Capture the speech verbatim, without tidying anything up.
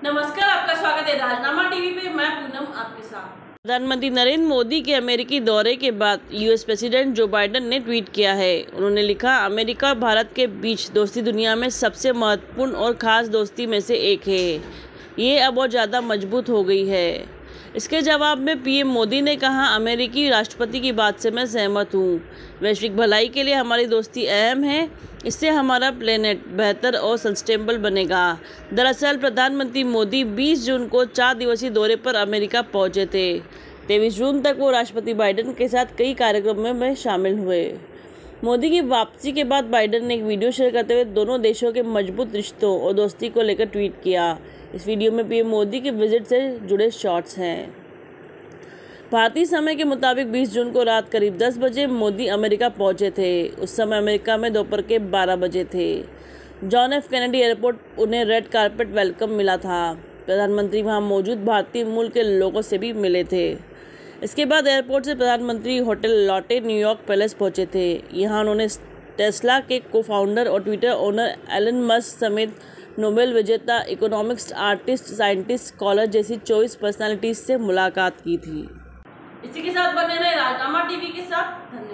नमस्कार, आपका स्वागत है राजनामा टीवी पे। मैं पूनम आपके साथ। प्रधानमंत्री नरेंद्र मोदी के अमेरिकी दौरे के बाद यूएस प्रेसिडेंट जो बाइडेन ने ट्वीट किया है। उन्होंने लिखा, अमेरिका और भारत के बीच दोस्ती दुनिया में सबसे महत्वपूर्ण और ख़ास दोस्ती में से एक है। ये अब और ज़्यादा मजबूत हो गई है। इसके जवाब में पीएम मोदी ने कहा, अमेरिकी राष्ट्रपति की बात से मैं सहमत हूँ। वैश्विक भलाई के लिए हमारी दोस्ती अहम है। इससे हमारा प्लेनेट बेहतर और सस्टेनेबल बनेगा। दरअसल प्रधानमंत्री मोदी बीस जून को चार दिवसीय दौरे पर अमेरिका पहुंचे थे। तेईस जून तक वो राष्ट्रपति बाइडेन के साथ कई कार्यक्रमों में शामिल हुए। मोदी की वापसी के बाद बाइडेन ने एक वीडियो शेयर करते हुए दोनों देशों के मजबूत रिश्तों और दोस्ती को लेकर ट्वीट किया। इस वीडियो में पीएम मोदी के विजिट से जुड़े शॉट्स हैं। भारतीय समय के मुताबिक बीस जून को रात करीब दस बजे मोदी अमेरिका पहुंचे थे। उस समय अमेरिका में दोपहर के बारह बजे थे। जॉन एफ कैनेडी एयरपोर्ट उन्हें रेड कारपेट वेलकम मिला था। प्रधानमंत्री वहां मौजूद भारतीय मूल के लोगों से भी मिले थे। इसके बाद एयरपोर्ट से प्रधानमंत्री होटल लौटे न्यूयॉर्क पैलेस पहुंचे थे। यहाँ उन्होंने टेस्ला के को फाउंडर और ट्विटर ओनर एलन मस्क समेत नोबेल विजेता, इकोनॉमिक्स, आर्टिस्ट, साइंटिस्ट, स्कॉलर जैसी चौबीस पर्सनालिटीज से मुलाकात की थी। इसी के साथ बने रहे राजनामा टीवी के साथ। धन्यवाद।